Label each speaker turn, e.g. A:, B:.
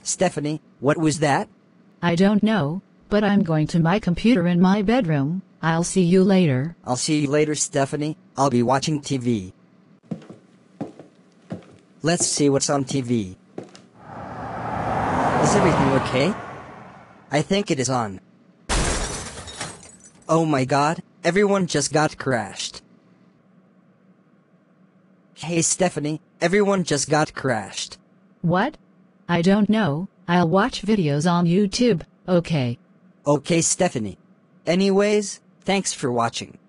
A: Stephanie, what was that?
B: I don't know, but I'm going to my computer in my bedroom. I'll see you later.
A: I'll see you later, Stephanie. I'll be watching TV. Let's see what's on TV. Is everything okay? I think it is on. Oh my god, everyone just got crashed. Hey Stephanie, everyone just got crashed.
B: What? I don't know. I'll watch videos on YouTube, okay?
A: Okay Stephanie. Anyways, thanks for watching.